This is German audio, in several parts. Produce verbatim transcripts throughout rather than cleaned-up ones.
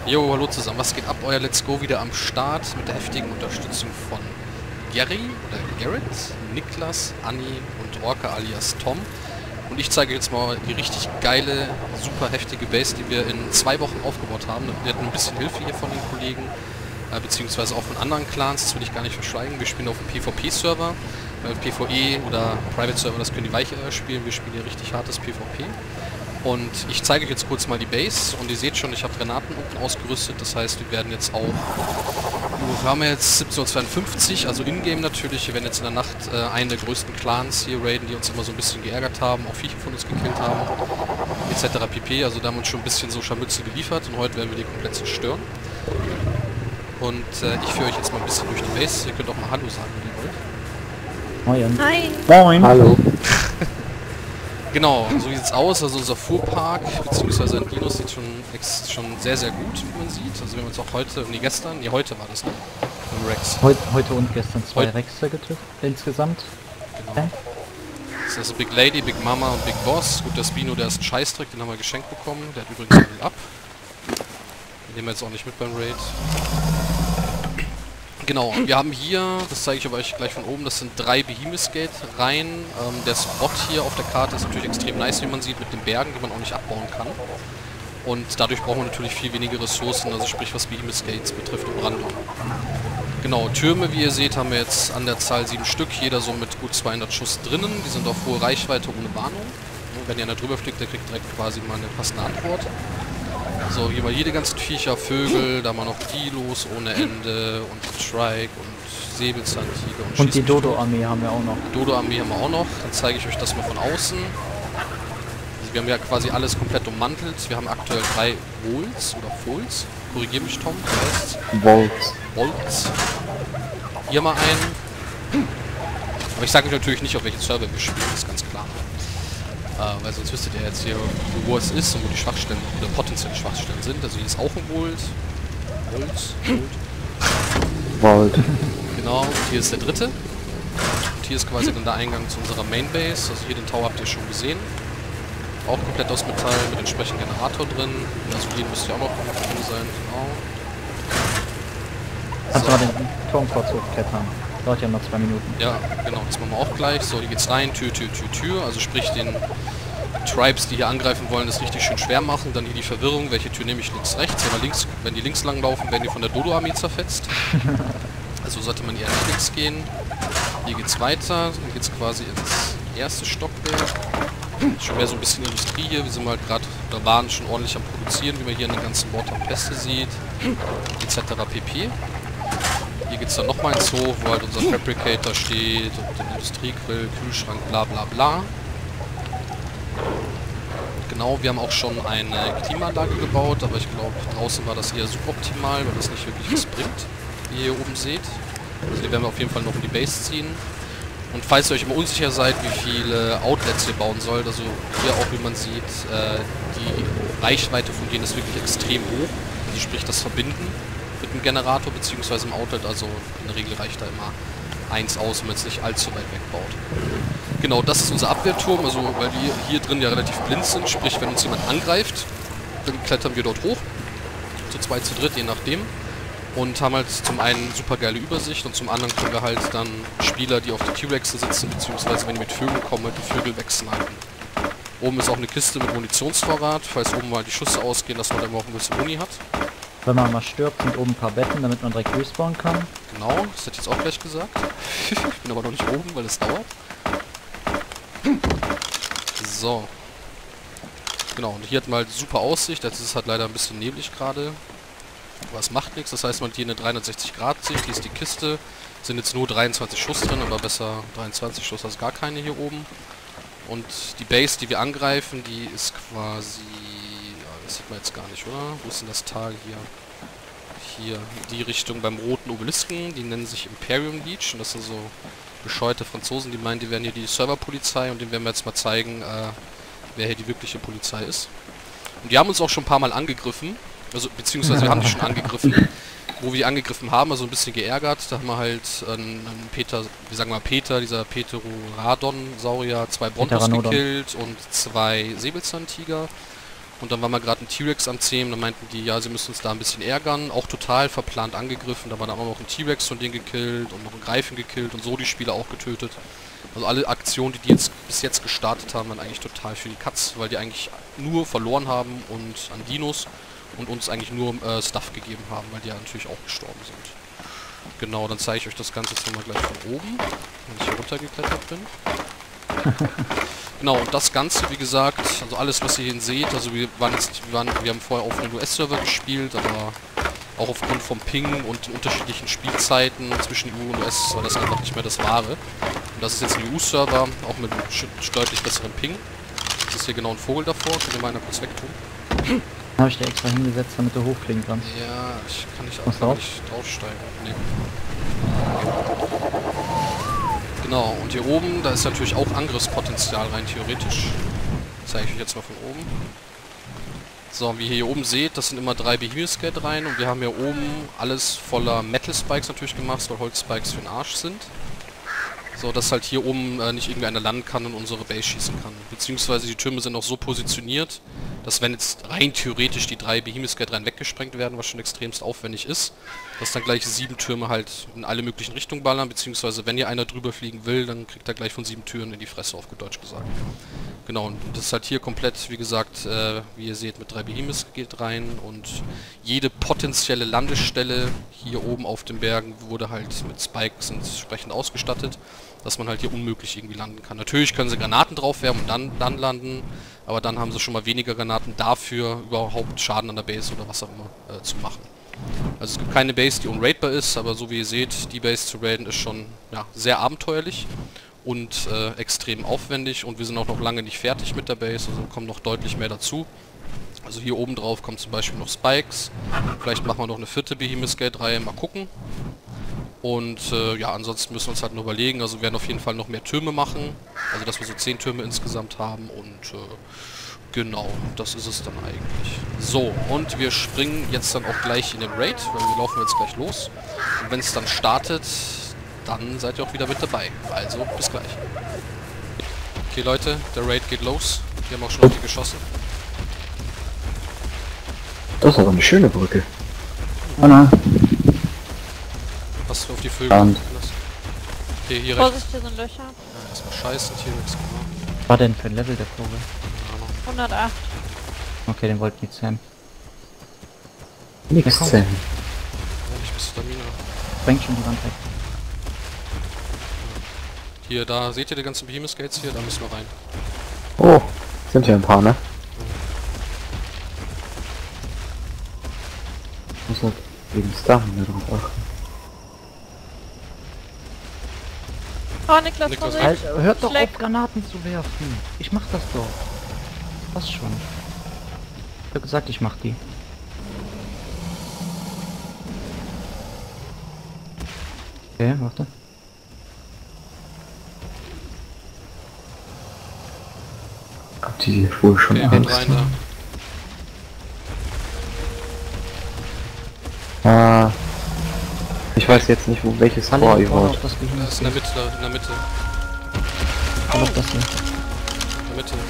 Jo, hallo zusammen, was geht ab? Euer Let's Go wieder am Start mit der heftigen Unterstützung von Gary oder Garrett, Niklas, Anni und Orca alias Tom. Und ich zeige jetzt mal die richtig geile, super heftige Base, die wir in zwei Wochen aufgebaut haben. Wir hatten ein bisschen Hilfe hier von den Kollegen, äh, beziehungsweise auch von anderen Clans, das will ich gar nicht verschweigen. Wir spielen auf dem PvP-Server, äh, PvE oder Private-Server, das können die weicher spielen. Wir spielen hier richtig hartes PvP. Und ich zeige euch jetzt kurz mal die Base und ihr seht schon, ich habe Granaten unten ausgerüstet, das heißt, wir werden jetzt auch, wir haben jetzt siebzehn Uhr zweiundfünfzig, also in-game natürlich, wir werden jetzt in der Nacht äh, einen der größten Clans hier raiden, die uns immer so ein bisschen geärgert haben, auch Viecher von uns gekillt haben, et cetera pp. Also da haben wir uns schon ein bisschen so Scharmützel geliefert und heute werden wir die komplett zerstören. Und äh, ich führe euch jetzt mal ein bisschen durch die Base, ihr könnt auch mal Hallo sagen, wenn ihr wollt. Moin. Hi. Moin. Hallo. Genau, so sieht es aus. Also unser Fuhrpark bzw. ein Dinos sieht schon, ex schon sehr, sehr gut, wie man sieht. Also wir haben uns auch heute, nee gestern, nee heute war das, ne? Im Rex. Heute, heute und gestern zwei Heut Rexer getötet, insgesamt. Genau. Okay. Das ist also Big Lady, Big Mama und Big Boss. Gut, der Spino, der ist ein Scheißdreck, den haben wir geschenkt bekommen. Der hat übrigens Level up. Den nehmen wir jetzt auch nicht mit beim Raid. Genau, wir haben hier, das zeige ich aber euch gleich von oben, das sind drei Behemoth Gate Reihen. Ähm, der Spot hier auf der Karte ist natürlich extrem nice, wie man sieht, mit den Bergen, die man auch nicht abbauen kann. Und dadurch brauchen wir natürlich viel weniger Ressourcen, also sprich was Behemoth Gates betrifft im Brandung. Genau, Türme, wie ihr seht, haben wir jetzt an der Zahl sieben Stück, jeder so mit gut zweihundert Schuss drinnen. Die sind auf hohe Reichweite ohne Warnung. Und wenn ihr einer drüber fliegt, der kriegt direkt quasi mal eine passende Antwort. So, hier mal jede ganzen Viecher, Vögel, da mal noch Dilos ohne Ende und Trike und Säbelzahntiger und Und die Dodo-Armee haben wir auch noch. Dodo-Armee haben wir auch noch. Dann zeige ich euch das mal von außen. Also wir haben ja quasi alles komplett ummantelt. Wir haben aktuell drei Volts oder Fols. Korrigier mich, Tom. Das heißt Volts. Volts. Hier mal einen. Aber ich sage euch natürlich nicht, auf welchen Server wir spielen, das ist ganz klar. Äh, weil sonst wüsstet ihr jetzt hier, wo es ist und wo die Schwachstellen oder potenzielle Schwachstellen sind. Also hier ist auch ein Volt. Volt. Volt. Volt. Genau, und hier ist der dritte. Und hier ist quasi dann der Eingang zu unserer Mainbase. Also hier den Tower habt ihr schon gesehen. Auch komplett aus Metall mit entsprechendem Generator drin. Also hier müsste ja auch noch drin sein. Genau. Kannst So. du mal den Turm kurz hochklettern? Dauert ja noch zwei Minuten. Ja, genau, das machen wir auch gleich. So, hier geht's rein, Tür, Tür, Tür, Tür. Also sprich den Tribes, die hier angreifen wollen, das richtig schön schwer machen. Dann hier die Verwirrung, welche Tür nehme ich links, rechts. Wenn, links, wenn die links lang laufen, werden die von der Dodo-Armee zerfetzt. Also sollte man eher nicht links gehen. Hier geht's weiter, dann geht's quasi ins erste Stockwerk. Schon mehr so ein bisschen Industrie hier. Wir sind mal gerade, da waren schon ordentlich am Produzieren, wie man hier an den ganzen Bord am Peste sieht. et cetera pp. Hier geht es dann nochmal ins Hof, wo halt unser Fabricator steht und den Industriegrill, Kühlschrank, bla bla bla. Genau, wir haben auch schon eine Klimaanlage gebaut, aber ich glaube, draußen war das eher suboptimal, weil das nicht wirklich was bringt, wie ihr hier oben seht. Also die werden wir auf jeden Fall noch in die Base ziehen. Und falls ihr euch immer unsicher seid, wie viele Outlets ihr bauen sollt, also hier auch, wie man sieht, äh, die Reichweite von denen ist wirklich extrem hoch. Also sprich das Verbinden mit dem Generator bzw. im Outlet, also in der Regel reicht da immer eins aus, wenn man jetzt nicht allzu weit wegbaut. Genau, das ist unser Abwehrturm, also weil wir hier drin ja relativ blind sind, sprich wenn uns jemand angreift, dann klettern wir dort hoch, zu zweit, zu dritt, je nachdem. Und haben halt zum einen super geile Übersicht und zum anderen können wir halt dann Spieler, die auf die T-Rexe sitzen, beziehungsweise wenn die mit Vögeln kommen, halt die Vögel wegsnipen. Oben ist auch eine Kiste mit Munitionsvorrat, falls oben mal die Schüsse ausgehen, dass man dann auch ein bisschen Muni hat. Wenn man mal stirbt, sind oben ein paar Betten, damit man direkt respawnen kann. Genau, das hätte ich jetzt auch gleich gesagt. Ich bin aber noch nicht oben, weil es dauert. So. Genau, und hier hat man halt super Aussicht, jetzt ist es halt leider ein bisschen neblig gerade. Aber es macht nichts, das heißt, man hat hier eine dreihundertsechzig Grad Sicht, hier ist die Kiste. Sind jetzt nur dreiundzwanzig Schuss drin, aber besser dreiundzwanzig Schuss als gar keine hier oben. Und die Base, die wir angreifen, die ist quasi... Ja, das sieht man jetzt gar nicht, oder? Wo ist denn das Tal hier? Hier, in die Richtung beim roten Obelisken. Die nennen sich Imperium Leech und das sind so bescheuerte Franzosen, die meinen, die wären hier die Serverpolizei und denen werden wir jetzt mal zeigen, äh, wer hier die wirkliche Polizei ist. Und die haben uns auch schon ein paar Mal angegriffen. Also, beziehungsweise wir haben die schon angegriffen, wo wir angegriffen haben, also ein bisschen geärgert. Da haben wir halt einen, einen Peter, wir sagen mal Peter, dieser Pterodon-Saurier, zwei Brontos gekillt und zwei Säbelzahntiger. Und dann war mal gerade ein T-Rex am Zähmen, dann meinten die, ja, sie müssen uns da ein bisschen ärgern. Auch total verplant angegriffen, da war dann auch noch ein T-Rex von denen gekillt und noch ein Greifen gekillt und so die Spieler auch getötet. Also alle Aktionen, die die jetzt bis jetzt gestartet haben, waren eigentlich total für die Katz, weil die eigentlich nur verloren haben und an Dinos und uns eigentlich nur äh, Stuff gegeben haben, weil die ja natürlich auch gestorben sind. Genau, dann zeige ich euch das Ganze jetzt nochmal gleich von oben, wenn ich hier runtergeklettert bin. Genau, und das Ganze, wie gesagt, also alles, was ihr hier seht, also wir waren jetzt, wir, waren, wir haben vorher auf einem U S-Server gespielt, aber auch aufgrund vom Ping und den unterschiedlichen Spielzeiten zwischen E U und U S war das einfach nicht mehr das Wahre. Und das ist jetzt ein E U-Server, auch mit einem deutlich besseren Ping. Das ist hier genau ein Vogel davor, könnt ihr mal einer kurz wegtun. Habe ich dir extra hingesetzt, damit du hochfliegen kannst. Ja, ich kann nicht, Was kann drauf? nicht draufsteigen. Nee. Genau, und hier oben, da ist natürlich auch Angriffspotenzial rein theoretisch. Zeige ich euch jetzt mal von oben. So, wie ihr hier oben seht, das sind immer drei Behemoth-Skate rein und wir haben hier oben alles voller Metal-Spikes natürlich gemacht, weil Holz-Spikes für den Arsch sind. So, dass halt hier oben äh, nicht irgendwie einer landen kann und unsere Base schießen kann. Beziehungsweise die Türme sind auch so positioniert, dass wenn jetzt rein theoretisch die drei Behemoth-Skate rein weggesprengt werden, was schon extremst aufwendig ist, dass dann gleich sieben Türme halt in alle möglichen Richtungen ballern, beziehungsweise wenn hier einer drüber fliegen will, dann kriegt er gleich von sieben Türen in die Fresse, auf gut Deutsch gesagt. Genau, und das ist halt hier komplett, wie gesagt, äh, wie ihr seht, mit drei Behemoths geht rein und jede potenzielle Landestelle hier oben auf den Bergen wurde halt mit Spikes entsprechend ausgestattet, dass man halt hier unmöglich irgendwie landen kann. Natürlich können sie Granaten drauf werfen und dann, dann landen, aber dann haben sie schon mal weniger Granaten dafür, überhaupt Schaden an der Base oder was auch immer äh, zu machen. Also es gibt keine Base, die unraidbar ist, aber so wie ihr seht, die Base zu raiden ist schon ja, sehr abenteuerlich und äh, extrem aufwendig und wir sind auch noch lange nicht fertig mit der Base, also kommt noch deutlich mehr dazu. Also hier oben drauf kommen zum Beispiel noch Spikes, vielleicht machen wir noch eine vierte Behemoth-Skate-Reihe, mal gucken. Und äh, ja, ansonsten müssen wir uns halt noch überlegen, also wir werden auf jeden Fall noch mehr Türme machen, also dass wir so zehn Türme insgesamt haben und äh, genau, das ist es dann eigentlich. So, und wir springen jetzt dann auch gleich in den Raid, weil wir laufen jetzt gleich los. Und wenn es dann startet, dann seid ihr auch wieder mit dabei. Also, bis gleich. Okay Leute, der Raid geht los. Wir haben auch schon auf die geschossen. Das ist aber eine schöne Brücke. Anna. Hast du auf die Vögel Und. gelassen? Okay, hier rechts. Vorsicht, hier sind Löcher. Ja, erstmal scheißen, T-Rex, genau. Was war denn für ein Level der Vogel? Keine Ahnung. hundertacht. Okay, den wollten die zähmen. Nix Ja, komm. zählen. Ja, ich bis Stamina. Bringt schon die Wand weg. Hier, da seht ihr die ganzen Behemoth-Skates hier, da müssen wir rein. Oh, sind ja ein paar, ne? Muss halt wegen Stamina drauf achten. Oh, Niklas, Niklas, Vorsicht. Alter, hört doch Schleck. auf, Granaten zu werfen. Ich mach das doch. Was schon? Ich hab gesagt, ich mach die. Okay, warte. Habt ihr die wohl schon Okay, geht Angst? rein da. Ah, ich weiß jetzt nicht, wo welches Alle Tor ihr vorne wollt. auf das Das Behemoth. ist in der Mitte, in der Mitte, Alle auf das hier. in der Mitte.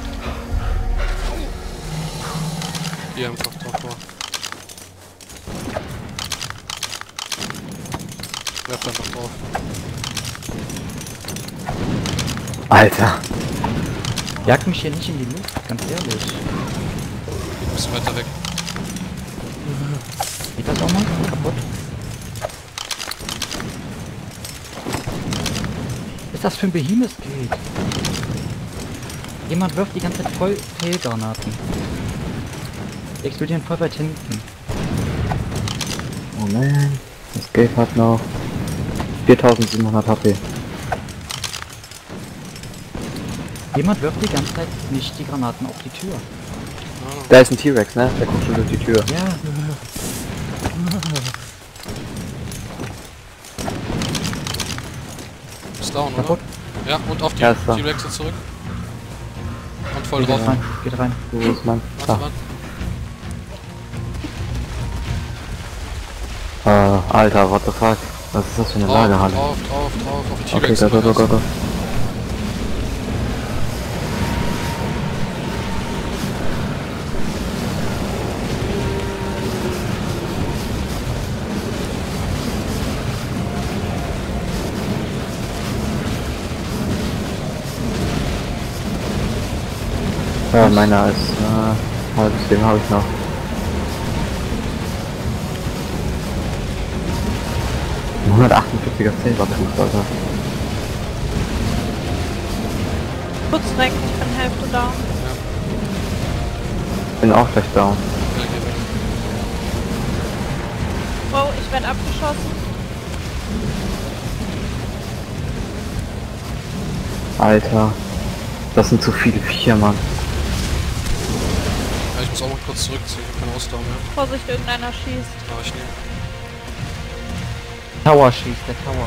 Hier einfach drauf vor. Werft einfach drauf. Alter, Jag mich hier nicht in die Luft, ganz ehrlich. Geht ein bisschen weiter weg. Geht das auch mal? Kaputt? Was ist das für ein Behemoth-Gate? Jemand wirft die ganze Zeit voll Fehlgranaten. Die explodieren voll weit hinten. Moment. Das Gate hat noch viertausendsiebenhundert H P. Jemand wirft die ganze Zeit nicht die Granaten auf die Tür. Ah, Da ist ein T-Rex, ne? Der guckt schon durch die Tür. Ja. ist down, oder? Kaputt? Ja, und auf die Ja, ist down. T-Rexe zurück. Und voll Geht drauf. rein, geht rein. Wo ist man? Warte, Ah. warte. Äh, Alter, what the fuck? Was ist das für eine Drauf, Lagerhalle? drauf, drauf, drauf, auf die Okay, T-Rexe. go, go, go, go, go. Ja, meiner ist äh, halbes Leben habe ich noch. hundertachtundvierziger Saber-Boost, Alter. Kurz weg, ich bin Hälfte down. Bin auch gleich down. Ja, geh weg. Wow, ich werde abgeschossen. Alter. Das sind zu viele Viecher, Mann. Ja, ich muss auch mal kurz zurückziehen, ich hab keine Ausdauer mehr. Vorsicht, irgendeiner schießt. Ah, ich nehme. Tower schießt, der Tower.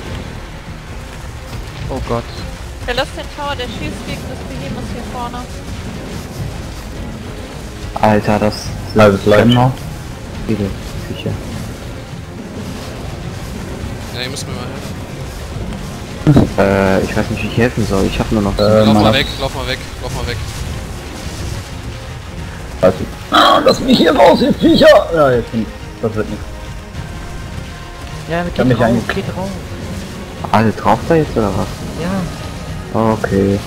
Oh Gott. Der lässt den Tower, der schießt gegen das Behemoth hier vorne. Alter, das Halbes Leben noch. viele Viecher. Ja, ihr müsst mir mal helfen. Äh, ich weiß nicht, wie ich helfen soll. Ich hab nur noch... Äh, lauf mal meiner- weg, lauf mal weg, lauf mal weg. Also, ah, lass mich hier raus, ihr Viecher! Ja, jetzt bin das wird nichts. Ja, Kann geht mich rauf, eigentlich- geht rauf. Alle drauf da jetzt, oder was? Ja. Okay.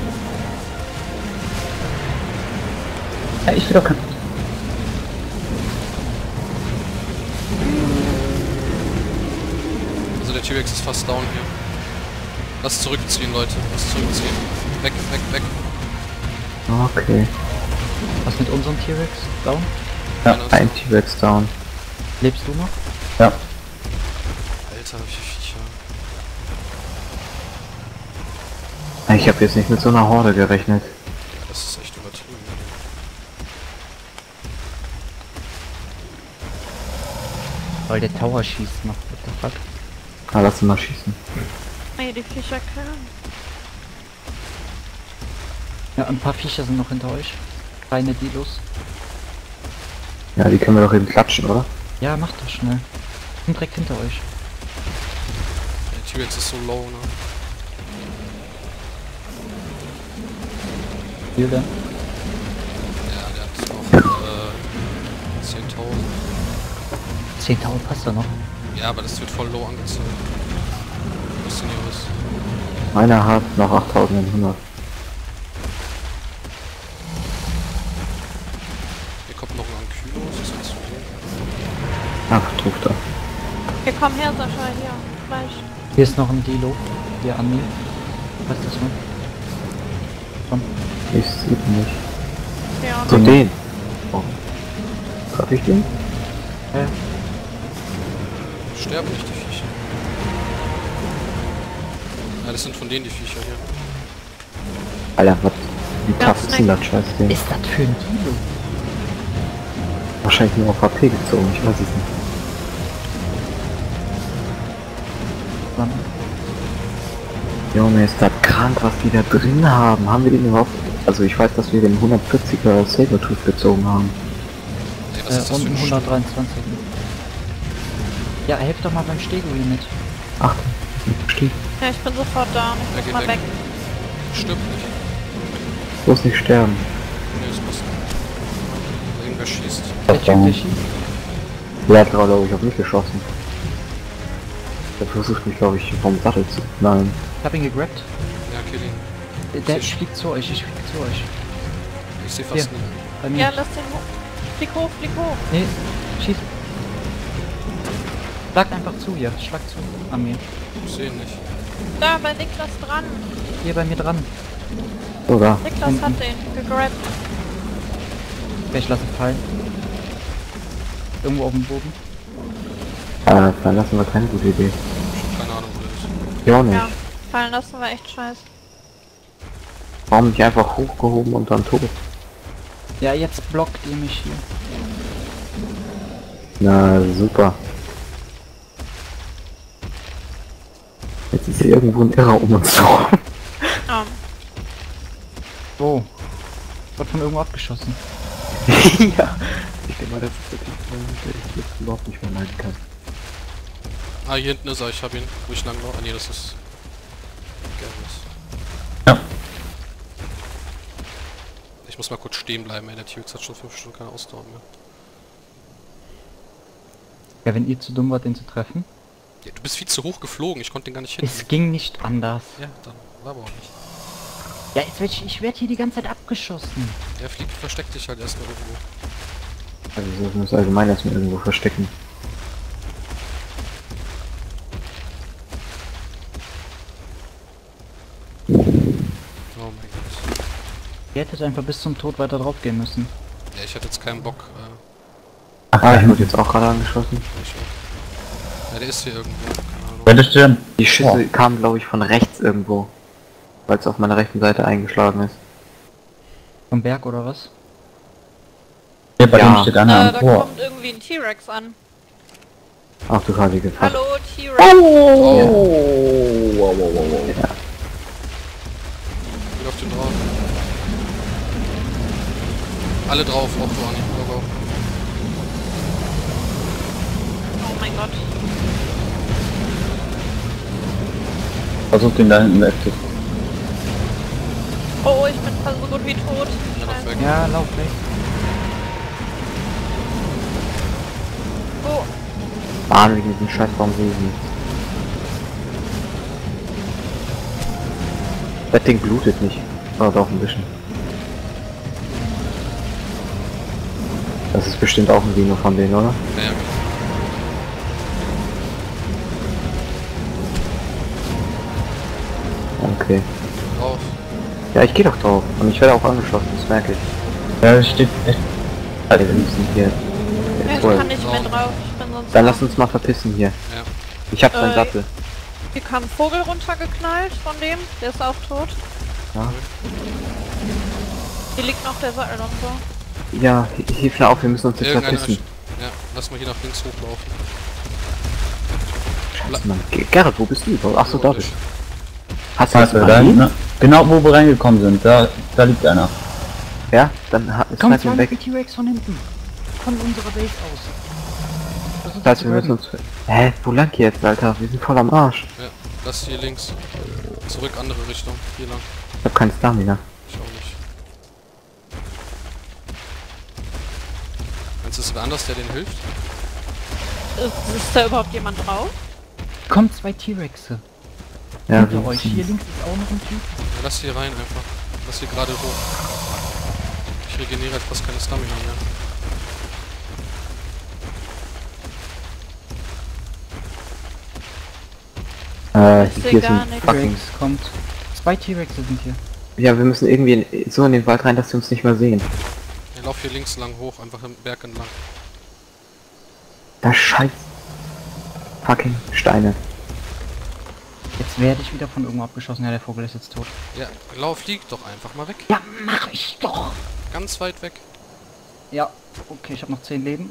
Ja, ich will doch kein... Also der T-Rex ist fast down hier. Lass zurückziehen, Leute. Lass zurückziehen. Weg, weg, weg. Okay. Was mit unserem T-Rex? Down? Ja, Einer ist Ein T-Rex down. Lebst du noch? Ja. Alter, wie viele Viecher. Ich habe jetzt nicht mit so einer Horde gerechnet. Das ist echt übertrieben. Weil der Tower schießt noch. What the fuck? Ah, lass ihn mal schießen. Ey, die Viecher killen. Ja, ein paar Viecher sind noch hinter euch. Kleine Dilos. Ja, die können wir doch eben klatschen, oder? Ja, macht das schnell. Sind direkt hinter euch. Der T-Rex ist so low, ne? Hier denn? Ja, der hat noch äh, zehntausend. zehntausend passt da noch. Ja, aber das wird voll low angezeigt. Was denn hier was? Meiner hat noch achttausendeinhundert. Hier kommt noch ein Ankylo, was ist jetzt so? Ach, trifft er. Hier, komm her, Sascha, hier. Gleich. Hier ist noch ein Dilo. Hier an mir. Was ist das noch? Komm. Ich sehe ihn nicht. Ja, Zu den. Oh. Traf ich den? Äh, Sterben nicht die Viecher. Ja, das sind von denen die Viecher hier. Alter, was? Wie Ja, tough ist denn das Scheißding? ist das für ein Dilo? Wahrscheinlich nur auf H P gezogen, ich weiß es nicht. Mann. Junge, ist das krank, was die da drin haben. Haben wir den überhaupt... Also ich weiß, dass wir den hundertvierziger Sabertooth gezogen haben. Ey, was Äh, ist das für unten ein St- hundertdreiundzwanzig. Ja, helft doch mal beim Stego hier mit. Ach, steht. ja, ich bin sofort da. Ich Ja, muss geh mal weg. weg. Stirbt nicht. Bloß nicht sterben. Nee, das passt nicht. Irgendwer schießt. Der Typ, der schießt. Der hat gerade, glaube ich, auf mich geschossen. Der versucht mich, glaube ich, vom Sattel zu... Nein. Ich hab ihn gegrabt. Ja, kill ihn. Der, der fliegt zu euch, ich flieg zu euch. Ich sehe Hier. fast nicht. Bei mir. Ja, lass den hoch. Flieg hoch, flieg hoch. Nee, schieß. Schlag einfach zu hier, schlag zu. An mir. Ich sehe ihn nicht. Da, bei Niklas dran. Hier bei mir dran. So, da. Niklas Unten. hat den gegrabt. Okay, ich lasse ihn fallen. Irgendwo auf dem Boden. Äh, verlassen wir keine gute Idee. Keine Ahnung, wo der ist. Ich auch nicht. Ja, fallen lassen war echt scheiße. Warum nicht einfach hochgehoben und dann tot? Ja, jetzt blockt ihr mich hier. Na, super. Jetzt ist hier irgendwo ein Irrer um uns herum. Ah, Wo? Wird von irgendwo abgeschossen. Ja. Ich denke mal, das ist wirklich, der ich jetzt überhaupt nicht vermeiden kann. Ah, hier hinten ist er, ich hab ihn. Wo ich lang noch. Ah, nee, das ist... Gerrit. Ja. Ich muss mal kurz stehen bleiben, ey. Der T-Rex hat schon fünf Stunden keine Ausdauer mehr. Ja, wenn ihr zu dumm wart, den zu treffen. Ja, du bist viel zu hoch geflogen, ich konnte den gar nicht hin. Es ging nicht anders. Ja, dann war aber auch nicht. Ja, jetzt werd ich, ich werde hier die ganze Zeit abgeschossen. Ja, flieg, versteck dich halt erstmal irgendwo. Also wir müssen allgemein erstmal irgendwo verstecken. Oh mein Gott. Ihr hättet einfach bis zum Tod weiter drauf gehen müssen. Ja, ich hatte jetzt keinen Bock. Äh, Ach, ah, ich wurde jetzt auch gerade angeschossen. ich auch. Ja, der ist hier irgendwo. Keine Ahnung. Bitte schön. Die Schüsse kamen, glaube ich, von rechts irgendwo. Weil es auf meiner rechten Seite eingeschlagen ist. Vom Berg oder was? Hier bei Ja. dem steht Äh, einer da am Tor. kommt irgendwie ein T-Rex an. Ach du heilige Fass. Hallo, T-Rex. Oh! Wow, wow, wow, wow. Ja. Geh auf den drauf. Alle drauf, auch du, Anni. Go, go. Oh mein Gott. Versucht ihn da hinten wegzukriegen. Oh, oh, ich bin fast so gut wie tot. Ja, lauf weg. Ja, lauf weg. Oh, Bahn wegen diesem Scheißbaum riesen. Das Ding blutet nicht. Aber doch ein bisschen. Das ist bestimmt auch ein Dino von denen, oder? Ja, ja. Okay. Drauf. Ja, ich gehe doch drauf. Und ich werde auch angeschossen, das merke ich. Ja, es steht echt. Alter, wir müssen hier. ja, ich Voll. kann nicht mehr drauf. Ich bin sonst Dann noch- lass uns mal verpissen hier. Ja. Ich hab seinen Äh, Sattel. Hier kam ein Vogel runtergeknallt von dem. Der ist auch tot. Ja, Hier liegt noch der Sattel und so. ja hi- hilf mir auf, wir müssen uns jetzt Irgendeiner. verpissen. Ja, lass mal hier nach links hochlaufen. Scheiße, Mann. Ge- Gerrit, wo bist du? Ach so, da bist du. Hast du Warte, das da mal hinten, ne? Genau wo wir reingekommen sind, da, da liegt einer. Ja, dann hat es Komm, halt ihn weg. zwei T-Rex von hinten. Von unserer Base aus. Versuch Das heißt, zu wir müssen grabben. uns... Hä? Wo lang jetzt, Alter? Wir sind voll am Arsch. Ja, lass hier links. Zurück, andere Richtung. Hier lang. Ich hab keinen Stamina. Ich auch nicht. Meinst du, es ist wer anders, der denen hilft? Ist, ist da überhaupt jemand drauf? Kommt zwei T-Rexe. Ja, Hinter wir euch. Hier müssen... links ist auch noch ein Typ. Ja, lass hier rein einfach. Lass hier gerade hoch. Ich regeneriere jetzt fast keine Stamina mehr. Äh, Ich seh hier gar sind nichts. fucking... T-Rex kommt. Zwei T-Rexe sind hier. Ja, wir müssen irgendwie in, so in den Wald rein, dass sie uns nicht mehr sehen. Ich lauf hier links lang hoch, einfach im Berg entlang. Da scheiß... Fucking Steine. Jetzt werde ich wieder von irgendwo abgeschossen. Ja, der Vogel ist jetzt tot. Ja, lauf, flieg doch einfach mal weg. Ja, mach ich doch. Ganz weit weg. Ja, okay, ich habe noch zehn Leben.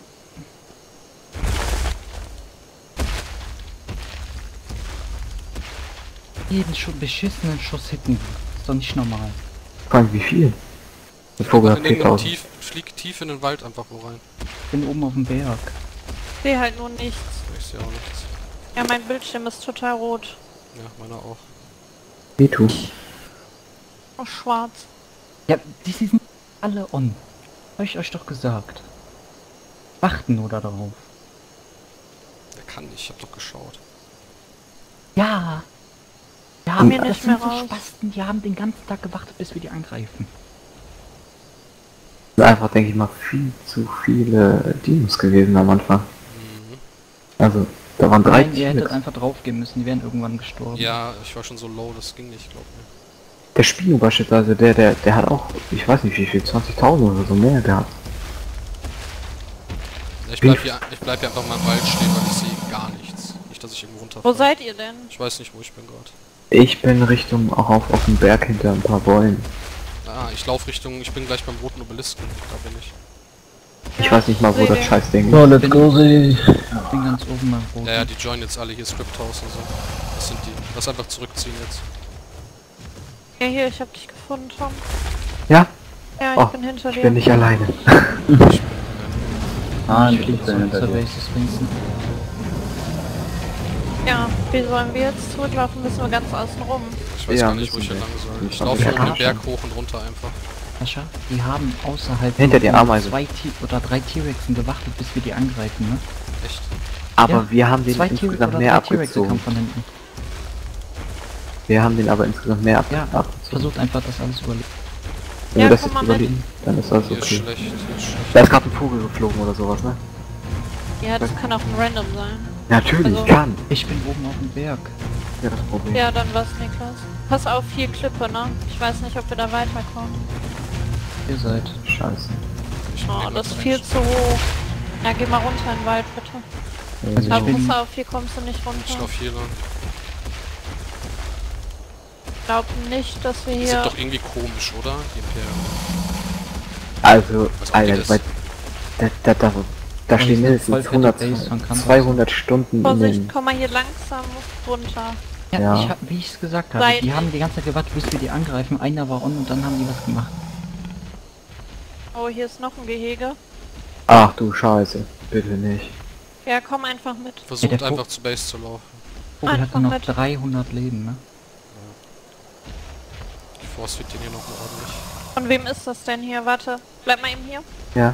Jeden Schuss, beschissenen Schuss hitten. Ist doch nicht normal. Vor allem wie viel? Der Vogel Mach hat in irgendeinem viertausend. tief, flieg tief in den Wald einfach wo rein. Ich bin oben auf dem Berg. Ich sehe halt nur nichts. Ich sehe auch nichts. Ja, mein Bildschirm ist total rot. Ja, meiner auch. Wie tu? Oh, schwarz. Ja, die sind alle on. Hab ich euch doch gesagt. Achten nur da drauf. Der kann nicht, ich hab doch geschaut. Ja. Ja, Komm hier das nicht sind mehr so raus. Spasten, die haben den ganzen Tag gewartet, bis wir die angreifen. Das sind einfach, denke ich mal, viel zu viele Dinos gewesen am Anfang. Mhm. Also, da waren drei Nein, ihr hättet T-Rex. einfach drauf gehen müssen, die wären irgendwann gestorben. Ja, ich war schon so low, das ging nicht, glaub mir. Der Spino beispielsweise, der, der, der hat auch, ich weiß nicht wie viel, zwanzigtausend oder so mehr, der hat. Ja, ich bleib hier, ich bleib hier einfach mal im Wald stehen, weil ich sehe gar nichts. Nicht, dass ich irgendwo Wo runterfalle. seid ihr denn? Ich weiß nicht, wo ich bin gerade. Ich bin Richtung auch auf, auf dem Berg hinter ein paar Bäumen. Ah, ich laufe Richtung, ich bin gleich beim roten Obelisken. Da bin ich. Ich Ja, weiß nicht mal, wo seh das den. Scheißding So, ist. let's go, see. Ich bin ganz oben am Boden. Ja, ja, die joinen jetzt alle hier Script House und so. Das sind die. Lass einfach zurückziehen jetzt. Ja, hier, ich hab dich gefunden, Tom. Ja, Ja, ich Oh, bin hinter ich dir. bin nicht alleine. Ich bin, Ah, ich ich fliege bin so hinter zur dir. Base des Vincent. Ja, wie sollen wir jetzt zurücklaufen? Müssen wir ganz außen rum. ich weiß Ja, gar nicht, wo ich müssen hier wir. lang soll. Wir Ich fahren laufe wieder nur den nach. Berg hoch und runter einfach. Sascha, die haben außerhalb Hinter noch der nur Ameise. zwei T oder drei T-Rexen gewartet, bis wir die angreifen, ne? Echt. Aber Ja, wir haben den Zwei T-Rex insgesamt oder mehr drei T-Rexe abgezogen. kamen von hinten. Wir haben den aber insgesamt mehr ab Ja, abgezogen. versucht einfach das alles zu überleben. Wenn Ja, wir das komm jetzt mal mit. überleben, dann ist das Hier ist okay. schlecht, hier ist schlecht. Da ist gerade ein Vogel geflogen oder sowas, ne? Ja, das kann auch ein Random sein. Ja, natürlich, Also- kann. Ich bin oben auf dem Berg. Ja, das Problem. Ja, dann war's Niklas. Pass auf, hier Klippe, ne? Ich weiß nicht, ob wir da weiterkommen. Ihr seid. Scheiße. Ich Oh, nehm das ist rechts. viel zu hoch. Ja, geh mal runter in den Wald, bitte. Also Aber ich bin, pass auf, hier kommst du nicht Ich runter. lauf hier lang. Ich glaube nicht, dass wir Das hier... ist doch irgendwie komisch, oder? Die Imperium. Also, Was Alter, geht das? weil da, da, da, da Oh, stehen hier ist eine mindestens voll hundert, fette Base von Kantos. zweihundert Stunden in Vorsicht, den... komm mal hier langsam runter. ja, Ja. Ich hab, wie ich es gesagt habe, Seid- die haben die ganze Zeit gewartet, bis wir die angreifen. Einer war on und dann haben die was gemacht. Oh, hier ist noch ein Gehege. Ach du Scheiße, bitte nicht. Ja, komm einfach mit. Versucht der Vo- einfach zu Base zu laufen. Oh, wir Einfach hatten noch mit. dreihundert Leben, ne? Die Force wird den hier noch mal ordentlich. Von wem ist das denn hier? Warte, bleib mal eben hier. Ja,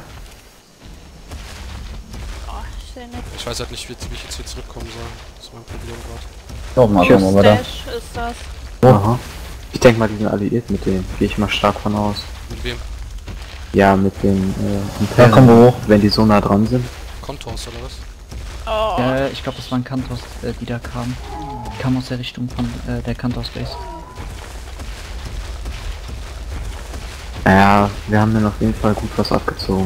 Oh, ich seh nicht. Ich weiß halt nicht, wie, wie ich jetzt hier zurückkommen soll. Das ist mein Problem gerade. Doch, mal Tschüss, mal weiter. Stash ist das. aha. Ich denke mal, die sind alliiert mit denen. Gehe ich mal stark von aus. Mit wem? Ja, mit den äh, Ja, Imperium, komm hoch. wenn die so nah dran sind. Kontors oder was? Oh, Äh, ich glaube, das waren Kantos, äh, die da kamen. Die kamen aus der Richtung von äh, der Kantos Base. Ja, wir haben dann auf jeden Fall gut was abgezogen.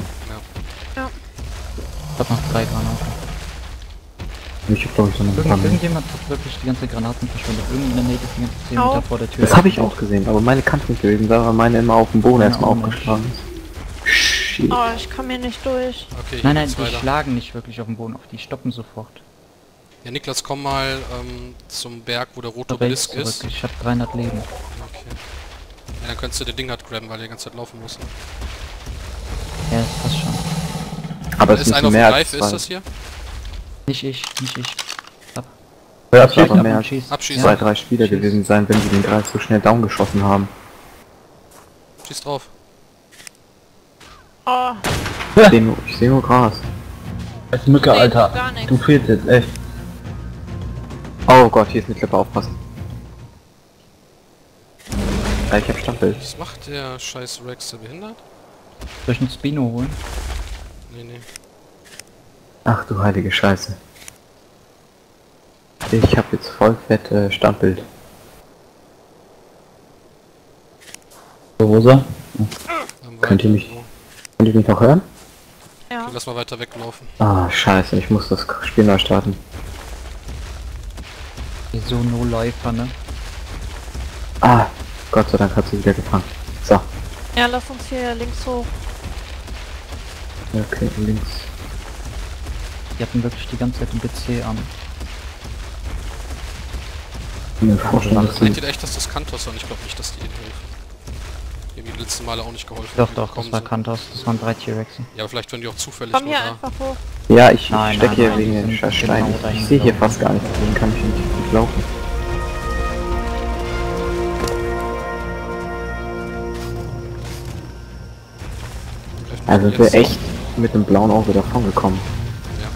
Ich hab noch drei Granaten. Ich hab glaube ich so eine Irgend, Flamme. irgendjemand hat wirklich die ganze Granaten verschwendet. Irgendeine Nate ist die ganze zehn Au. Meter vor der Tür. Das habe ich auch gesehen, aber meine kann es nicht gewesen sein, weil meine immer auf dem Boden Meine erstmal auch nicht. aufgeschlagen ist. Shit. oh, ich komme hier nicht durch. Okay, hier Nein, nein, geht's die weiter. schlagen nicht wirklich auf den Boden auf, die stoppen sofort. Ja, Niklas, komm mal ähm, zum Berg, wo der rote Zur Base Obelisk zurück. ist. Ich hab dreihundert Leben. Okay. Ja, dann könntest du den Ding halt grabben, weil der die ganze Zeit laufen muss. Ne? Ja, das passt schon. Aber es Ist müssen einer auf dem mehr als Greif, ist zwei. das hier? Nicht ich, nicht ich. Wer hat Aber schießen? mehr Ab und als schießt. Abschießen. zwei, drei Spieler Schieß. gewesen sein, wenn sie den Greif so schnell down geschossen haben. Schieß drauf. Oh, Ich sehe nur, ich seh nur Gras. Als Mücke, nee, Alter. gar nichts. Du fehlst jetzt, echt. Oh Gott, hier ist eine Klippe, aufpassen. Ja, ich hab Standbild. Was macht der scheiß Rex? Ist der behindert? Soll ich einen Spino holen? Nee, nee. Ach du heilige Scheiße. Ich hab jetzt voll fett äh, Standbild. So, wo ist er? Dann Könnt ihr weiter mich- irgendwo. Könnt ihr mich noch hören? ja. Okay, lass mal weiter weglaufen. Ah, scheiße, ich muss das Spiel neu starten. Die so No-Läufer, ne? Ah, Gott sei Dank hat sie wieder gefangen. So, Ja, lass uns hier links hoch. okay, links. Die hatten wirklich die ganze Zeit den B C an. Mir vorstellen, dass Meint sie... ihr echt, dass das Kantos war? Und ich glaube nicht, dass die ihnen helfen. Die haben die letzten Male auch nicht geholfen. Doch, wie wir doch, das gekommen war sind. Kantos. Das waren drei T-Rexe. Ja, aber vielleicht waren die auch zufällig Komm nur hier da. einfach hoch. Ja, ich Nein, steck nein, hier nein, wegen die den sind scheiß Steinen. genau Ich, dahin ich sehe hier gelaufen. fast gar nicht, deswegen kann ich nicht gut laufen. Vielleicht Also jetzt- wir echt mit einem blauen Auge davon gekommen. Ja.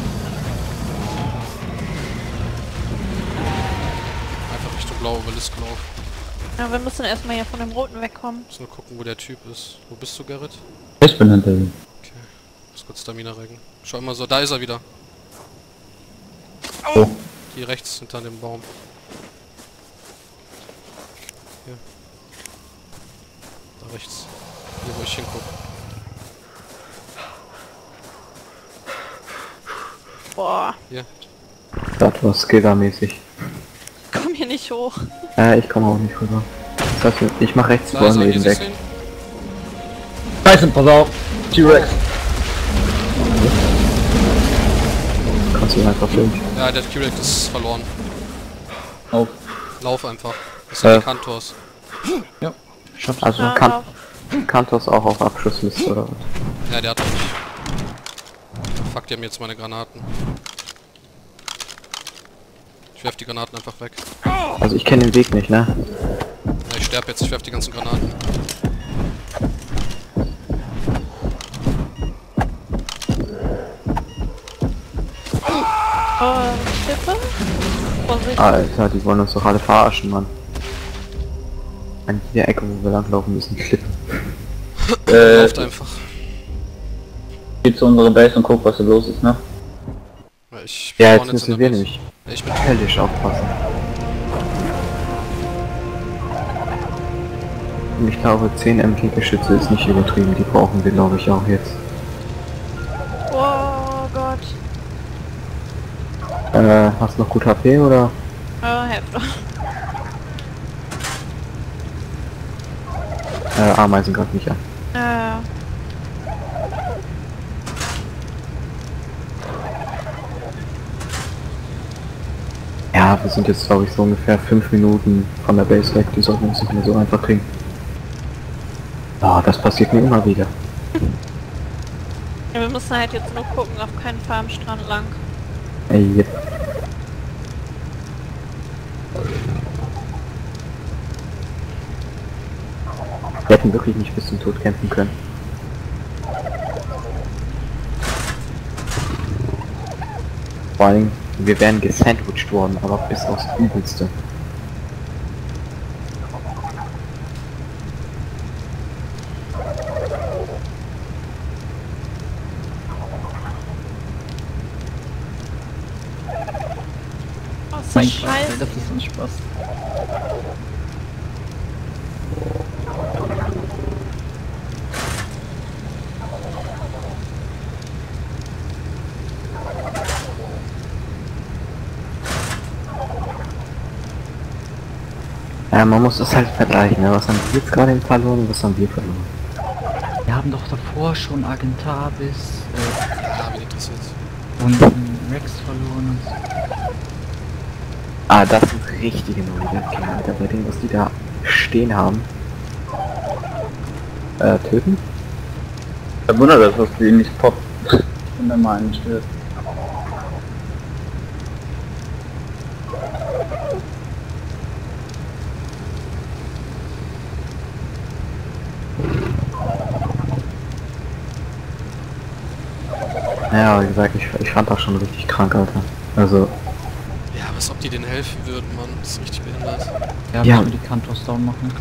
Einfach Richtung blaue Obelisk laufen. Ja, wir müssen erstmal hier von dem Roten wegkommen. Muss nur gucken, wo der Typ ist. Wo bist du, Gerrit? Ich bin hinter ihm. Okay. Muss kurz Stamina regen. Schau immer so, da ist er wieder. Oh. Hier rechts, hinter dem Baum. Hier. Da rechts. Hier, wo ich hinguck. Boah, Hier. Das war Skiller-mäßig. komm hier nicht hoch. Äh, ich komme auch nicht rüber. Das heißt, ich mach rechts Da vor ist er, hier neben siehst du weg. ihn. Scheiße, pass auf. T-Rex. Kannst du ihn einfach durch. Ja, der T-Rex ist verloren. Auf. Lauf einfach. Das sind Äh. die Kantors. Ja, schaffst Also Ja, kann lauf. Kantos auch auf Abschussliste oder was? Ja, der hat mich. Fuck, die haben jetzt meine Granaten. Ich werf die Granaten einfach weg. Also ich kenne den Weg nicht, ne? Ja, ich sterbe jetzt, ich werf die ganzen Granaten. Oh, Schiffe? Vorsicht. Alter, die wollen uns doch alle verarschen, Mann. An jeder Ecke, wo wir langlaufen, ist ein Klippe. Äh, Läuft einfach. geh zu unserer Base und guck, was da los ist, ne? Ja, ich Ja, spawn jetzt müssen in wir der Base. nämlich Ja, ich bin höllisch aufpassen. Und ich glaube, zehn M G-Geschütze ist nicht übertrieben, die brauchen wir, glaube ich, auch jetzt. Oh Gott. Äh, hast du noch gut H P oder? Oh, Hälfte. Äh, Ameisen gerade nicht an. Äh, Ja, wir sind jetzt, glaube ich, so ungefähr fünf Minuten von der Base weg, die sollten uns nicht mehr so einfach kriegen. Ah, das passiert mir immer wieder. ja, wir müssen halt jetzt nur gucken, auf keinen Farmstrand lang. Ey, yep. Wir hätten wirklich nicht bis zum Tod kämpfen können. Vor allem, wir wären gesandwiched worden, aber bis aufs Übelste. Oh, ist das Mein scheiße. Gott, das ist ein Spaß. Ja, man muss das halt vergleichen, ne? Was haben wir jetzt gerade verloren und was haben wir verloren? Wir haben doch davor schon Argentavis äh, ja, wen interessiert's. und ähm, Rex verloren. Und Ah, das sind richtige No-Life-Kinder, Alter, bei dem, was die da stehen haben. Äh, töten? Ich wundert das, dass die nicht poppt. In der meinen steht. Ja, wie gesagt, ich, ich fand das schon richtig krank, Alter. Also, Ja, was ob die denen helfen würden, Mann. Das ist richtig behindert. ja, Ja. müssen wir die Kantos down machen.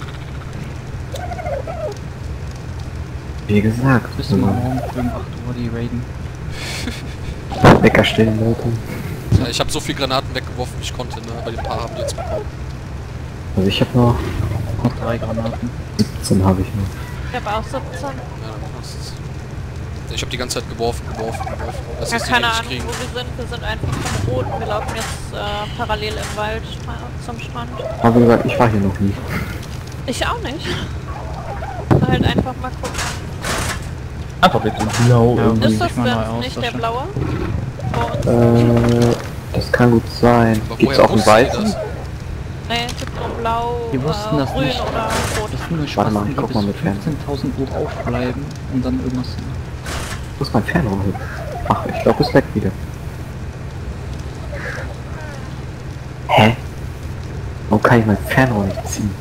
wie gesagt, Bis wir also, morgen früh um acht Uhr die raiden. Wecker stellen, Leute. Ja, ich habe so viel Granaten weggeworfen, wie ich konnte, ne? Aber die paar haben die jetzt bekommen. Also ich habe noch Noch drei Granaten. siebzehn habe ich noch. Ich habe auch siebzehn. Ja, dann passt's. Ich habe die ganze Zeit geworfen, geworfen, geworfen. Das Ja, ist die keine nicht Ahnung, kriegen. wo wir sind. Wir sind einfach vom Roten. Wir laufen jetzt äh, parallel im Wald äh, zum Strand. Aber wie gesagt, ich war hier noch nie. Ich auch nicht. Halt einfach mal gucken. Einfach bitte noch blau Ja, irgendwie. Ist das ich mal neu denn nicht der austauschen. blaue? Vor uns? Äh, das kann gut sein. Aber Gibt's woher auch einen wussten die weißen? das? Nee, es gibt nur blau, Wir wussten äh, das grün nicht. oder rot. Das sind nur Warte mal, Spasten, ich die guck mal bis mit Fern. fünfzehntausend Uhr aufbleiben und dann irgendwas. Wo ist mein Fernrohr hin? Ach, ich glaube, es weg wieder. Hä? Warum kann ich mein Fernrohr nicht ziehen?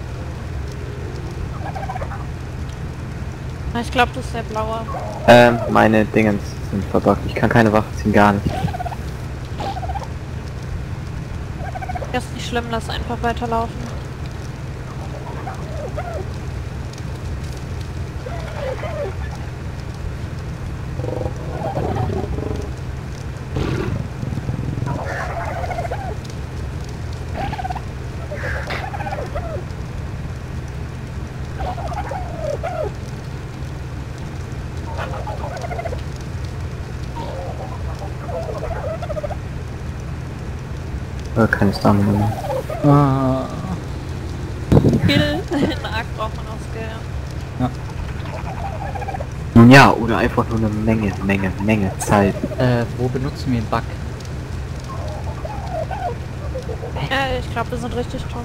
Na, ich glaube, das ist der blaue. Ähm, meine Dingens sind verbuggt. Ich kann keine Waffe ziehen, gar nicht. Das ist nicht schlimm, lass einfach weiterlaufen. Äh, keine Stamina mehr. Ah, Skill, in Arc braucht man auch Skill. Nun ja, oder einfach nur eine Menge, Menge, Menge Zeit. äh, wo benutzen wir den Bug? Ja, ich glaube, wir sind richtig dumm.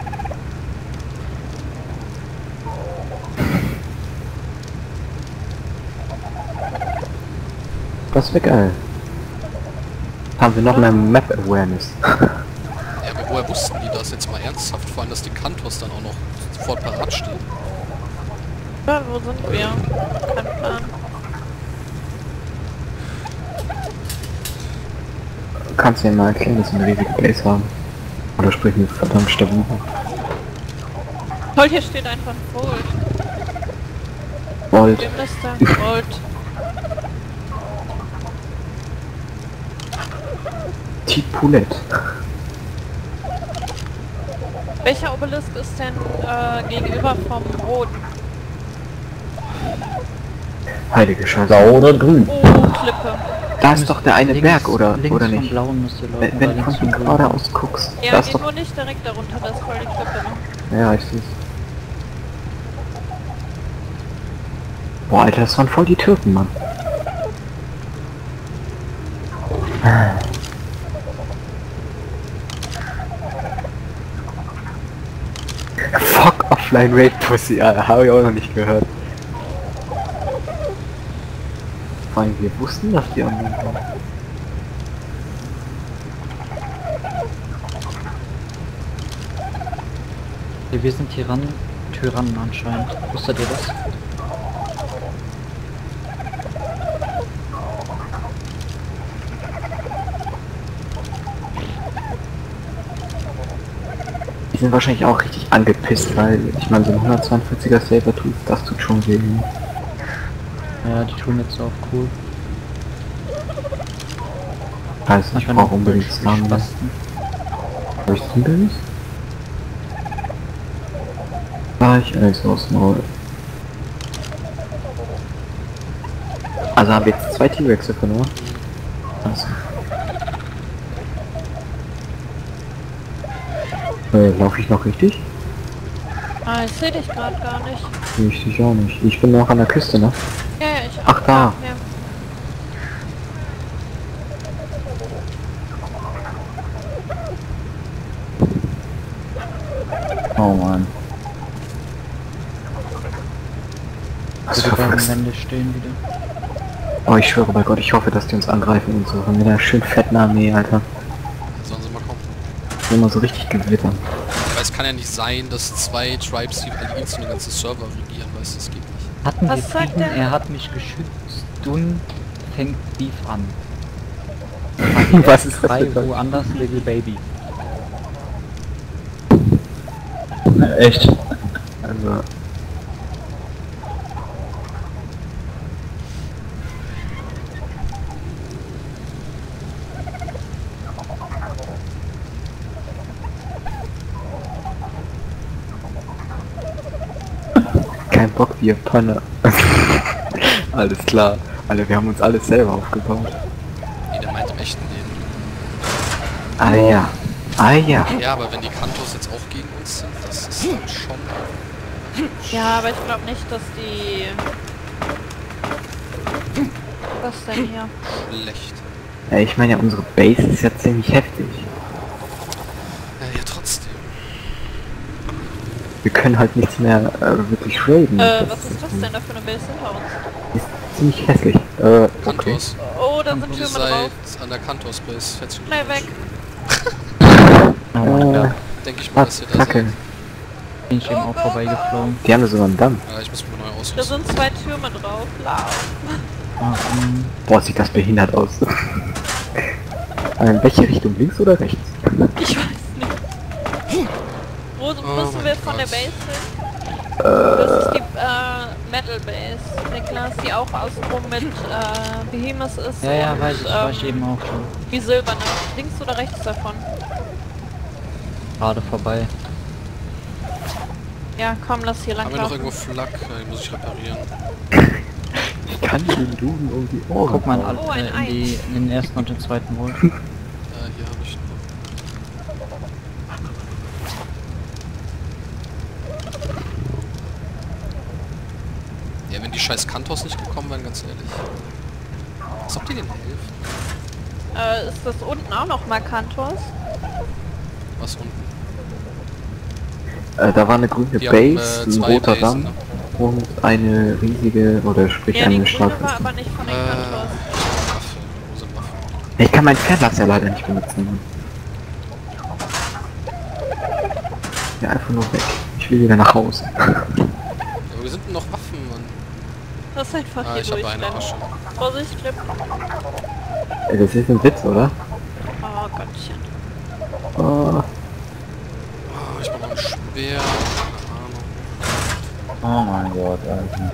Das wäre geil. Haben wir noch mehr Map Awareness. Ja, aber woher wussten die das jetzt mal ernsthaft? Vor allem, dass die Kantos dann auch noch sofort parat stehen. Ja, wo sind wir? Kein Plan. Kannst du dir mal erklären, dass wir eine riesige Base haben? Oder sprechen wir verdammt stabil? Toll, hier steht einfach ein Volt. Volt. Wem ist da? Volt. Tipoulette. Welcher Obelisk ist denn äh, gegenüber vom Roten? Heilige Scheiße. Blau oder grün? Oh, Klippe. Da ist doch der eine links, Berg, oder, links oder vom nicht? Blauen müsst ihr laufen, Wenn, oder wenn links du von vom gerade Grünen. aus guckst. Ja, da ist geht doch... nur nicht direkt darunter, das ist voll die Klippe, ne? Ja, ich seh's. Boah, Alter, das waren voll die Türken, Mann. Fuck Offline Raid Pussy, Alter, habe ich auch noch nicht gehört. Vor allem, wir wussten, dass die online waren. Ja, wir sind Tyrannen, Tyrannen anscheinend. Wusstet ihr das? Die sind wahrscheinlich auch richtig angepisst, weil ich meine, so ein hundertzweiundvierziger Saber tut, das tut schon weh. Ja, die tun jetzt auch cool. Weiß nicht, ich brauche unbedingt Stamina. Spasten. Hab ich Stamina? Ah, ich alles aus Maul. Also haben wir jetzt zwei T-Rexe verloren. Also. Äh, laufe ich noch richtig? Ah, ich sehe dich gerade gar nicht. Ich dich auch nicht. Ich bin noch an der Küste, ne? Ja, ja, ich auch. Ach, da. Ja, ja. Oh Mann. Was Wir für werden Frist. Wände stehen wieder. Oh, ich schwöre bei Gott, ich hoffe, dass die uns angreifen und so. Mit einer schön fetten Armee, Alter. Sollen sie mal kommen. Immer so richtig gewittern. Weil es kann ja nicht sein, dass zwei Tribes die Allianz und den ganzen Server regieren, weißt du, das geht nicht. Hatten Was wir sagt Frieden, der? er hat mich geschützt, Dun fängt Beef an. Was ist das Frei denn? woanders, Little Baby. Echt? Also... Kein Bock, wir Panne. Alles klar. Alle, wir haben uns alles selber aufgebaut. Nee, der meint im echten Leben. Ah ja. Ah ja. Ja, aber wenn die Kantos jetzt auch gegen uns sind, das ist dann schon Ja, aber ich glaube nicht, dass die... Was denn hier? schlecht. Ja, ich meine ja, unsere Base ist ja ziemlich heftig. Ja, ja, trotzdem. Wir können halt nichts mehr äh, wirklich raiden. Äh, Das was ist das denn da für eine Base hinter uns? ist ziemlich hässlich. Äh, okay. Kantos. Oh, da sind Ihr Türme drauf. seid an der Kantos Base. Herzlichen Schnell weg. Oh mein Äh, Gott, Denke ich mal, dass ihr da Attacke. seid. bin ich eben Oh auch Gott. vorbeigeflogen. Die haben da sogar einen Damm. Ja, ich muss mir neu Da ausrüsten. sind zwei Türme drauf. Lauf. Ah, ähm, Boah, sieht das behindert aus. In welche Richtung? Links oder rechts? Ich weiß nicht. Wo müssen mein wir von der Gott. Base hin? Das ist die äh, Metal Base, Niklas, die auch außenrum mit äh, Behemoth ist. ja, ja, und, weiß ich, weiß ich ähm, eben auch schon. Die silberne. Links oder rechts davon? Gerade vorbei. Ja, komm, lass hier lang Haben wir noch laufen. irgendwo Flak? Ja, die muss ich reparieren. Ich kann den Duden um die Ohren. Guck mal hauen. Oh, ein äh, in, Ei. die, in den ersten und den zweiten Wolf. Ja, hier habe ich noch. Ja, wenn die scheiß Kantos nicht gekommen wären, ganz ehrlich. Als ob die denen helfen. Äh, ist das unten auch noch Markantos? Was unten? Äh, da war eine grüne Die haben, Base, äh, ein zwei roter Basen, Damm ne? und eine riesige, oder sprich Ja, die eine grüne starke. war aber nicht von den Äh, Kantos. Waffe. Wo sind Waffen? Ich kann mein Pferd ja leider nicht benutzen. Ja, einfach nur weg. Ich will wieder nach Hause. Ja, aber wir sind denn noch Waffen, Mann. Das ist einfach Ah, hier ich habe eine durchrennen. Asche. Vorsicht, Clip. Ey, das ist ein Witz, oder? Oh Gottchen. Oh, Oh, ich brauche noch ein Speer. Keine Ahnung. Oh mein Gott, Alter.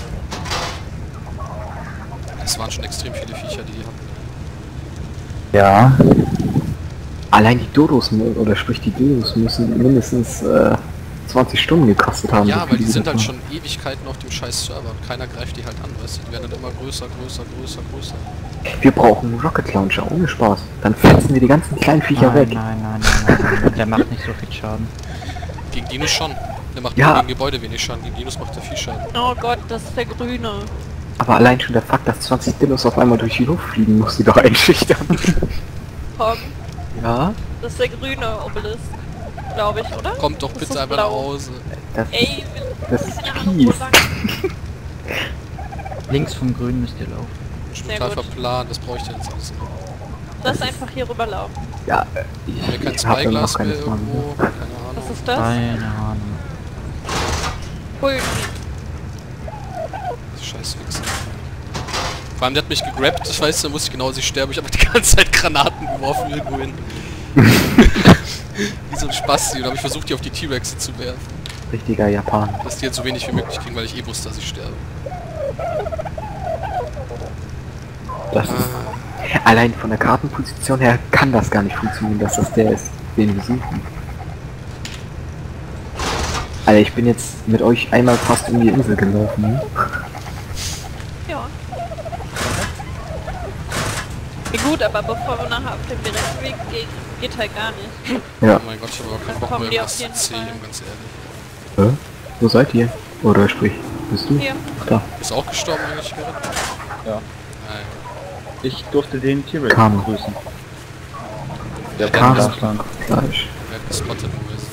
Es waren schon extrem viele Viecher, die die hatten. Ja. Allein die Dodos, mu- oder sprich die Dodos müssen mindestens äh, zwanzig Stunden gekostet haben. Ja, so weil viele die sind halt davon. schon Ewigkeiten auf dem scheiß Server und keiner greift die halt an, weißt du? Die werden dann immer größer, größer, größer, größer. Wir brauchen einen Rocket Launcher, ohne Spaß. Dann fetzen wir die ganzen kleinen Viecher Nein, weg. nein, nein, nein, nein, nein, der macht nicht so viel Schaden. Gegen Dinos schon. Der macht Ja. nur gegen Gebäude wenig Schaden, gegen Dinos macht er viel Schaden. Oh Gott, das ist der Grüne. Aber allein schon der Fakt, dass zwanzig Dinos auf einmal durch die Luft fliegen, muss sie doch einschüchtern. Komm, Ja? das ist der grüne Obelisk. Glaube ich, oder? Kommt doch Das bitte ist einfach nach blau. Hause. Das, Ey, das wir ist sind ja noch so fies. lang. Links vom Grün müsst ihr laufen. Schon Sehr total gut. verplant, das brauche ich denn jetzt alles nicht. Lass einfach hier rüberlaufen. Ja, äh, Haben wir kein ich habe Spyglass noch mehr keine Flamme. irgendwo? Keine Was Ahnung. ist das? Keine Ahnung. Grün. Scheiß Wichser. Vor allem, der hat mich gegrabt, ich weiß, da muss ich genau, dass ich sterbe. Ich habe die ganze Zeit Granaten geworfen irgendwo hin. Wie so ein Spasti. Und habe ich versucht, die auf die T-Rexe zu werfen. Richtiger Japaner. Dass die jetzt so wenig wie möglich kriegen, weil ich eh wusste, dass ich sterbe. Das ist, Ah, allein von der Kartenposition her kann das gar nicht funktionieren, dass das der ist, den wir suchen. Alter, ich bin jetzt mit euch einmal fast um die Insel gelaufen. Ne? Ja. Ja gut, aber bevor wir nachher auf dem direkten Weg gehen, geht halt gar nicht. Ja. oh mein Gott, ich habe aber keinen Dann Bock kommen mehr die irgendwas auf zu jeden zählen, Fall. ganz ehrlich. Hä? Wo seid ihr? Oder sprich, bist du? Hier. Ach da. Bist du auch gestorben eigentlich, Gerrit? Ja. Nein. Ich durfte den T-Rex Karma. grüßen. Der Der Karma. kam da stand. Fleisch. Wer hat gespottet, wo wir sind?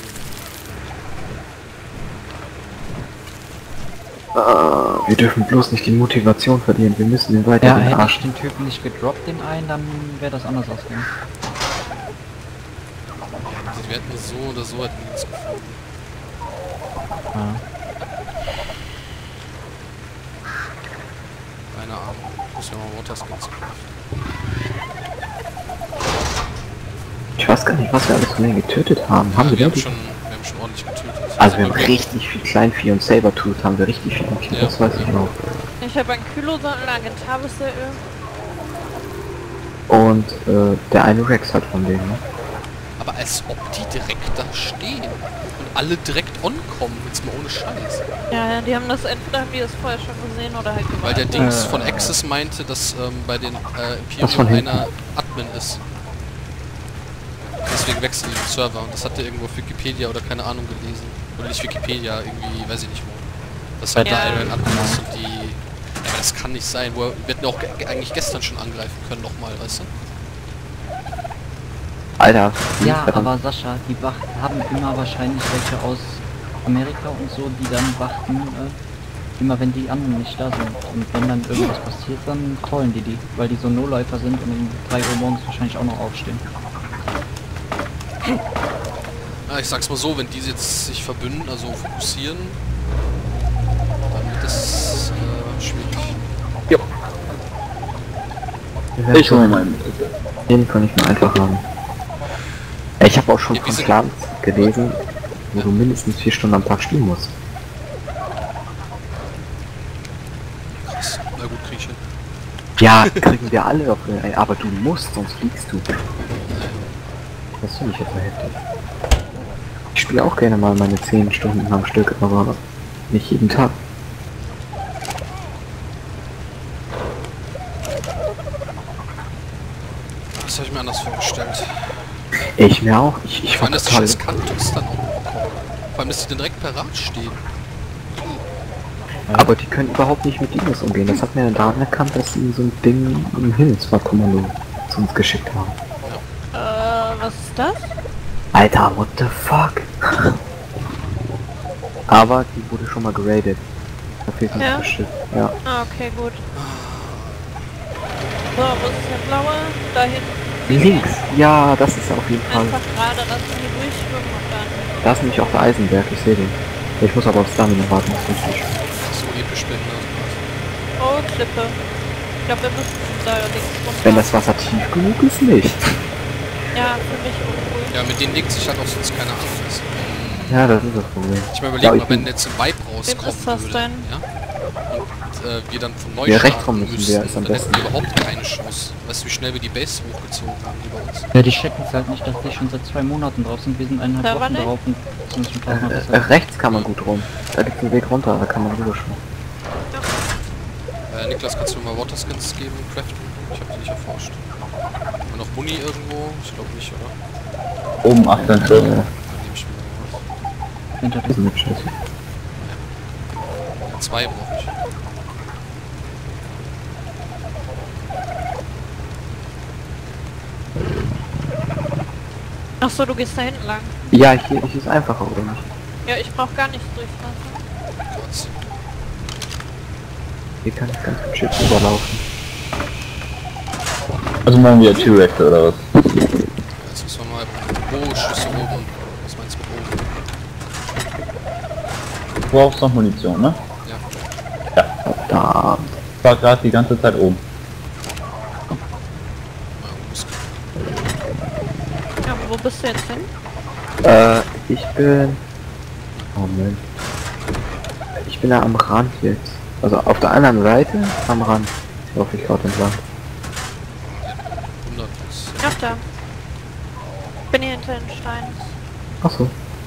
Ah, wir dürfen bloß nicht die Motivation verlieren, wir müssen den weiter Ja, den hätte ich Arsch. den Typen nicht gedroppt, den einen, dann wäre das anders ausgegangen. Also wir hätten so oder so hätten wir uns gefunden. Ja. Keine Ahnung. Ich muss ja mal Waterskins kaufen. Ich weiß gar nicht, was wir alles von denen getötet haben. Haben Ja, wir wir haben wirklich? schon, wir haben schon ordentlich getötet. Also wir haben richtig viel Kleinvieh und Sabertooth haben wir richtig viel gekillt, Ja. das weiß ich noch. Ich habe ein Kylo-Sattel, Agentavisöl. Und äh, der eine Rex hat von denen, ne? Aber als ob die direkt da stehen und alle direkt onkommen, jetzt mal ohne Scheiß. Ja, ja, die haben das entweder haben die das vorher schon gesehen oder halt Weil der gewartet. Dings Äh. von Axis meinte, dass ähm, bei den äh, Das von Imperium hinten. einer Admin ist. Deswegen wechseln die den Server und das hat er irgendwo auf Wikipedia oder keine Ahnung gelesen. Oder nicht Wikipedia, irgendwie, weiß ich nicht wo. Das halt Ja. da einer Admin ist und die... Ja, aber das kann nicht sein. Wo er, wir hätten auch ge eigentlich gestern schon angreifen können nochmal, weißt du? Alter, wie Ja, verdammt. aber Sascha, die Wacht haben immer wahrscheinlich welche aus Amerika und so, die dann wachten, äh, immer wenn die anderen nicht da sind. Und wenn dann irgendwas passiert, dann callen die die, weil die so No-Läufer sind und um drei Uhr morgens wahrscheinlich auch noch aufstehen. Ja, ich sag's mal so, wenn die jetzt sich verbünden, also fokussieren, dann wird das äh, schwierig. Wir werden Ich hole schon meinen. jeden Fall nicht mehr einfach haben. Ja, ich habe auch schon Ja, wir von sind- Clans gelesen, wo du mindestens vier Stunden am Tag spielen musst. Krass. Na gut, krieg ich hin. Ja, kriegen wir alle auf, ey, aber du musst, sonst fliegst du. Das finde ich jetzt so heftig. Ich spiele auch gerne mal meine zehn Stunden am Stück, aber nicht jeden Tag. Das habe ich mir anders vorgestellt. Ich mir auch. Ich, ich Vor allem, fand dass das die toll. scheiß Kantos dann auch noch kommen. Vor allem, dass die dann direkt parat stehen. Aber die können überhaupt nicht mit Dinos umgehen. Das hat mir dann daran erkannt, dass sie so ein Ding im Himmelsfahrtkommando zu uns geschickt haben. Äh, was ist das? Alter, what the fuck? Aber die wurde schon mal geradet. Da fehlt noch Ja? das Schiff. Ja. Ah, okay, gut. So, wo ist der blaue? Da hinten. Links. Ja, das ist auf jeden Fall. Einfach gerade lassen die durchschwimmen und dann... Da ist nämlich auch der Eisenberg, ich sehe den. Ich muss aber auf Stamina warten, das ist richtig. So episch bin ne? Oh, Klippe. Ich glaube, wir müssen da links runter. Wenn das Wasser tief genug ist, nicht. Ja, für mich unruhig. Ja, mit denen legt sich halt auch sonst keine Ahnung fest. Ja, das ist das Problem. Ich meine, Ja, überleg ich mal, wenn bin- jetzt ein Vibe rauskommen ist das würde, denn? ja? Und äh, wir dann von neu Ja, rechts starten rum müssen müssten, wir, ist am dann hätten besten. wir überhaupt keine Chance. Weißt du, wie schnell wir die Base hochgezogen haben, die bei uns? Ja, die checken es halt nicht, dass die schon seit zwei Monaten drauf sind. Wir sind eineinhalb Da war Wochen nicht. drauf und sind schon tausendmal Äh, besser. äh, rechts kann man gut rum. Da gibt's einen Weg runter, da kann man rüber schon. Äh, Niklas, kannst du mir mal Waterskins geben und craften? Ich habe die nicht erforscht. Und noch Muni irgendwo? Ich glaube nicht, oder? Oben achtzehn Schuss. Äh, Dann nehme ich mir mal was. Hinter das ist dir. nicht scheiße. Ja, zwei brauche ich. Ach so, du gehst da hinten lang. Ja, hier, hier ist einfacher, oder nicht? Ja, ich brauche gar nichts durchfassen. Trotzdem. Hier kann ich ganz gut Chips überlaufen. Also machen wir T-Rex oder was? Jetzt müssen wir mal... Oh, Schüsse oben. Was meinst du mit oben? Du brauchst noch Munition, ne? Ja. Da. Ich war gerade die ganze Zeit oben. Ja, muss- Ja, wo bist du jetzt hin? Äh, ich bin... Oh Mann. Ich bin da am Rand jetzt. Also auf der anderen Seite am Rand. Laufe ich gerade entlang. hundert plus. Ach da. Bin hier hinter den Steinen. Achso.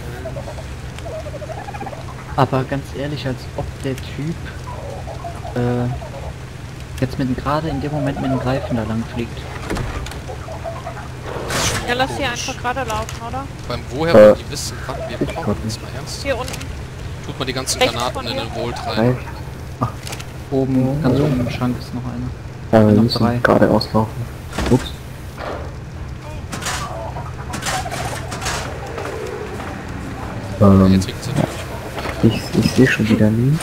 Aber ganz ehrlich, als ob der Typ äh, jetzt mit gerade in dem Moment mit dem Greifen da lang fliegt. Ja, lass hier Komisch. einfach gerade laufen, oder? Beim woher Äh, wollen die wissen, wann wir ich kommen? glaub Jetzt mal ernst. Hier unten. Tut mal die ganzen Rechts Granaten von in dir. den Vault rein. Rechts. Oben, ganz oben im Schrank ist noch einer. Ja, wir Noch müssen drei. gerade auslaufen. Ups. Ja, Ähm, jetzt regt sie natürlich. ich, ich sehe schon wieder nie.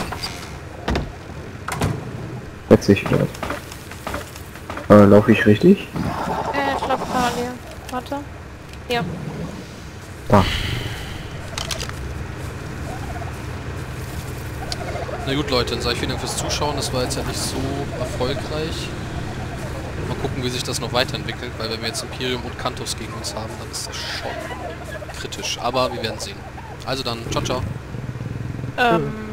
Jetzt sehe ich wieder. Äh, laufe ich richtig? Äh, ich glaube parallel. Warte. Ja. Da. Na gut, Leute, dann sage ich vielen Dank fürs Zuschauen. Das war jetzt ja nicht so erfolgreich. Mal gucken, wie sich das noch weiterentwickelt, weil wenn wir jetzt Imperium und Kantos gegen uns haben, dann ist das schon kritisch. Aber wir werden sehen. Also dann, ciao, ciao. Ähm,